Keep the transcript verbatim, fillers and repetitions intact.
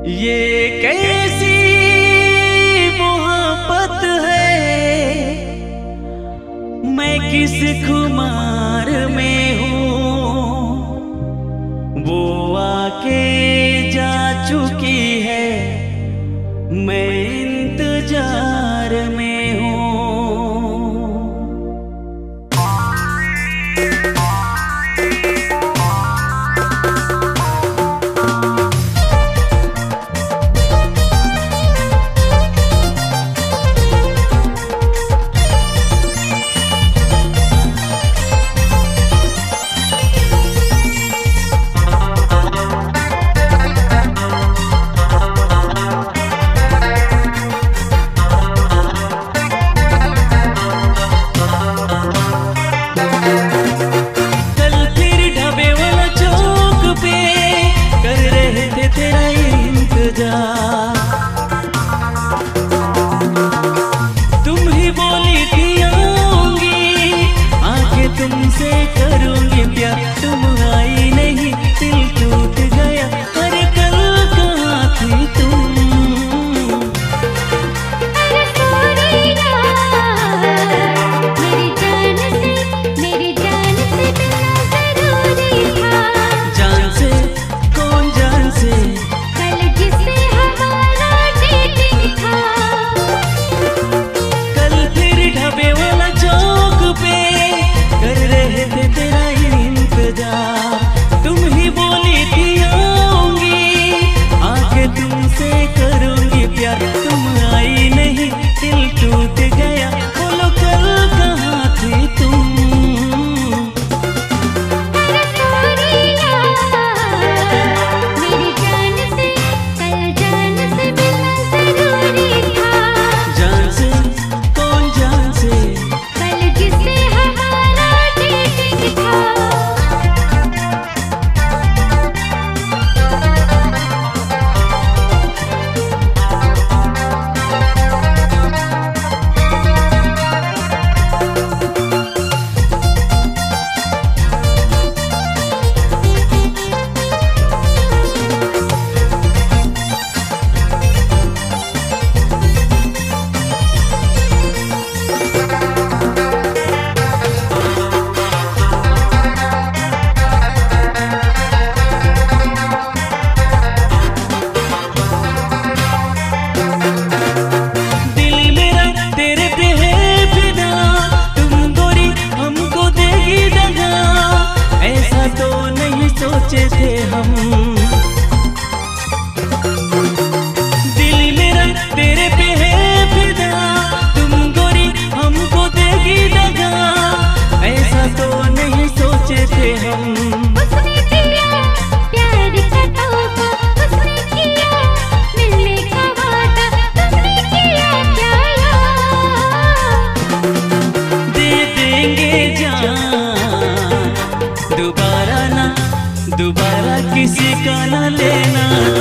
ये कैसी मोहब्बत है, मैं किस खुमार में हूँ। वो आके जा चुकी है, मैं इंतजार में हूँ। तुम ही बोली थी आऊंगी, आके तुमसे करूंगी प्यार। तुम आई नहीं, दिल टूट गया। अरे कल कहाँ थी तुम? मेरी जान से, मेरी जान से मिलना जरूरी था। जान से? कौन जान से? कल जिससे हमारा डेटिंग था। कल फिर ढाबे वाला चौक पे कर रहे थे तेरा इंतजार। तुम ही बोली थी आऊंगी, आके तुमसे करूंगी प्यार। तुम आई नहीं, दिल टूट गया। बोलो कल कहाँ थी तुम? मेरी जान से, कल जान से मिलना जरूरी था। जान से? कौन जान से? कल जिससे हमारा डेटिंग था। दिल मेरा तेरे पे है फिदा, तुम गोरी हमको देगी दगा। ऐसा तो नहीं सोचे थे हम। दिल मेरा तेरे पे है फिदा, तुम गोरी हमको देगी दगा। ऐसा तो नहीं सोचे थे हम। उसने दिया प्यार का तोहफा, उसने किया मिलने का वादा। तुमने किया क्या यार? दे देंगे जान, दोबारा ना, दोबारा किसी का ना लेना।